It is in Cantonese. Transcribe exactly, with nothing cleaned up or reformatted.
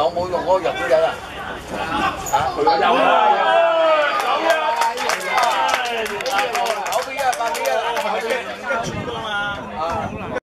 冇用嗰個日本仔啊？嚇，佢有啦。